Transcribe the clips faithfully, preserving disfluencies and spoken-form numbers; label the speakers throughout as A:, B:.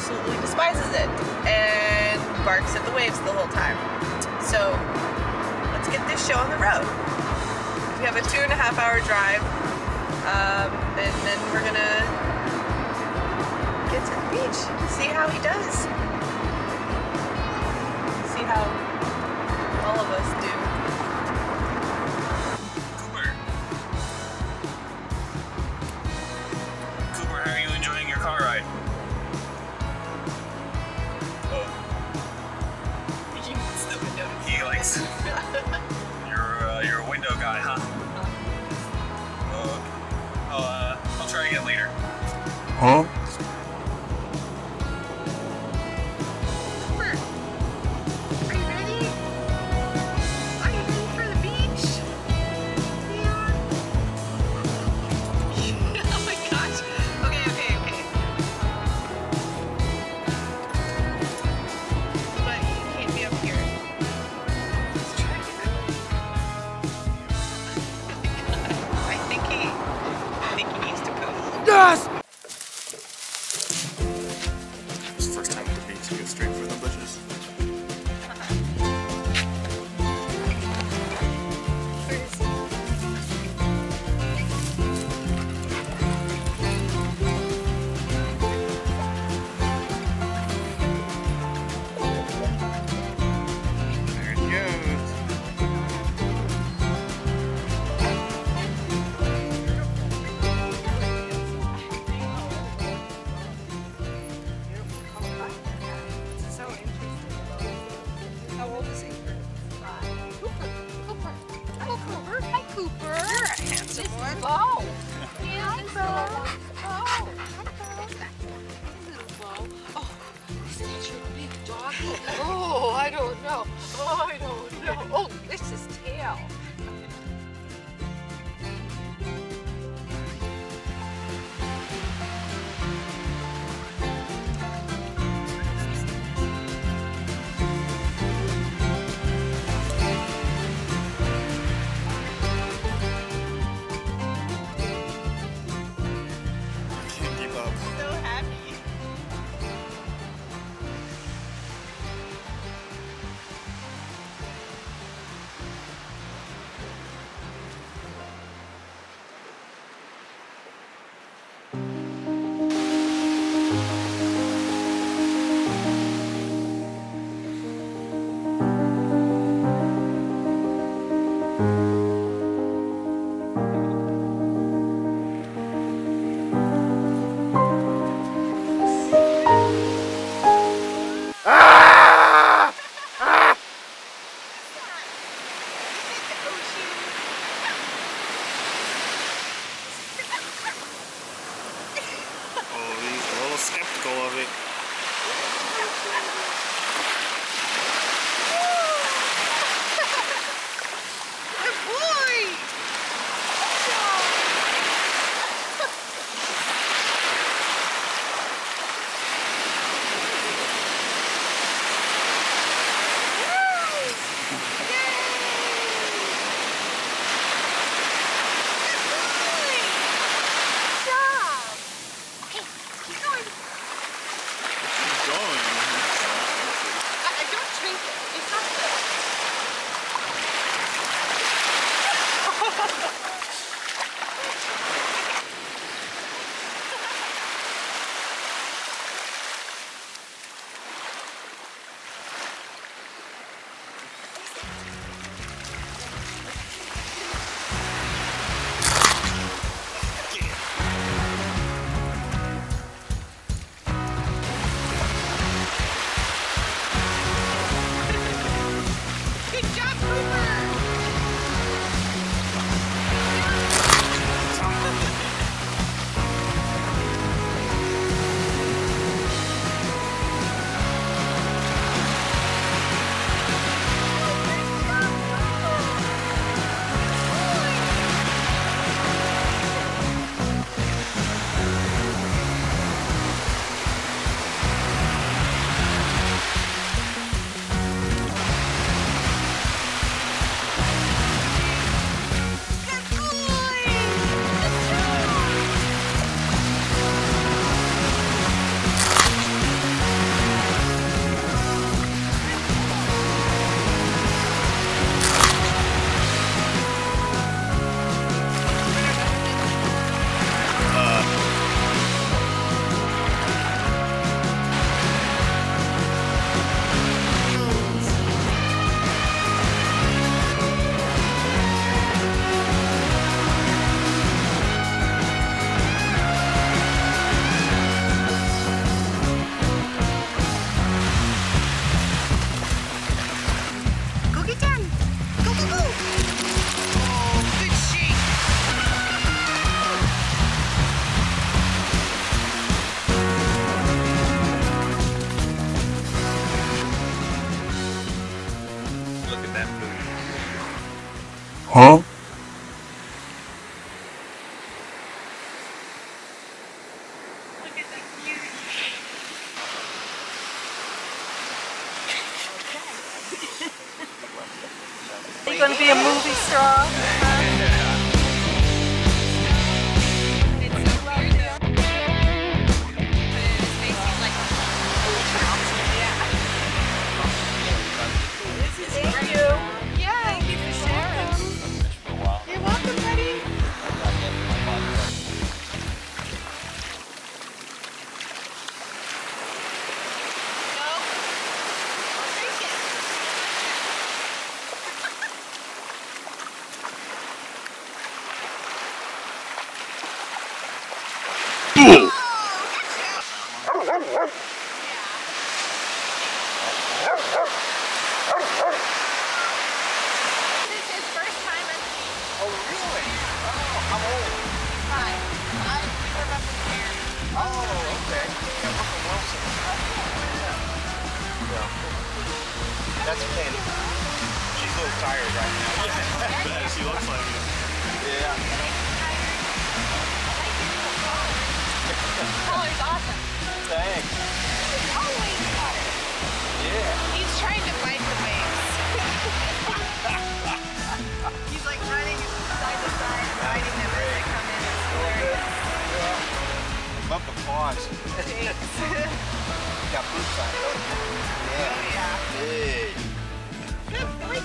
A: absolutely despises it and barks at the waves the whole time. So let's get this show on the road. We have a two and a half hour drive, um, and then we're gonna get to the beach, see how he does, see how all of us do.
B: Cooper. Cooper, how are you enjoying your car ride? Oh.
A: The window.
B: He likes you're uh, you're a window guy, huh? Oh, okay. I'll uh, I'll try again later.
C: Huh?
A: Cooper, are you ready? Are you ready for the beach? Yeah. Oh my gosh. Okay, okay, okay. But you can't be up here. Let's try it. I think he, I think he needs to poop.
C: Yes!
B: It's the first time at the beach, you go straight for the bushes.
A: Where is he?
B: There it goes.
A: So interesting. How old is he? Five. Cooper, Cooper. Hello, Cooper. Hi, Cooper. You're a handsome boy. Oh. Yeah, hi, Bo. Oh. Hi, Bo. Little Bo. Oh, is that your big doggy? Oh, I don't know. Oh, I don't know. Oh, it's his tail.
B: I can't keep up.
A: So happy. going to be a movie star.
B: That's Penny. She's a little tired right now. Yeah, she looks like it. Yeah.
A: Color's awesome.
B: Thanks.
A: It's always water.
B: Yeah.
A: He's trying to fight the waves. He's like running side to side and fighting them as they come in. It's hilarious.
B: Yeah. Love the paws.
A: Thanks.
B: Got boots on, don't you? Yeah.
A: Oh, yeah.
B: Hey.
A: Good boy.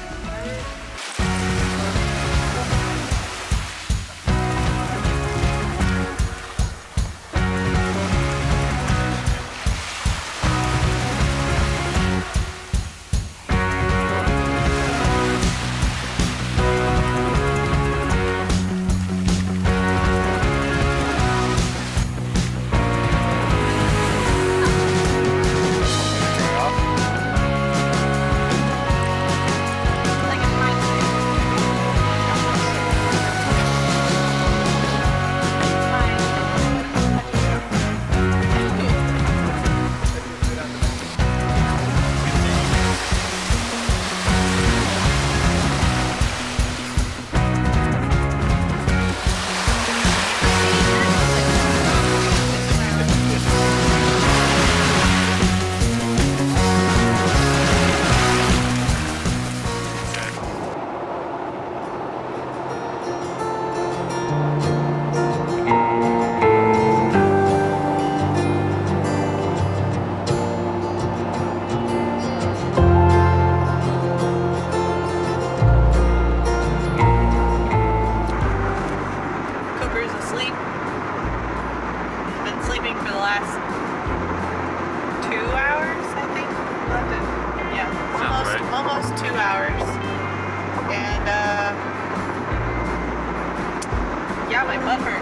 A: My buffer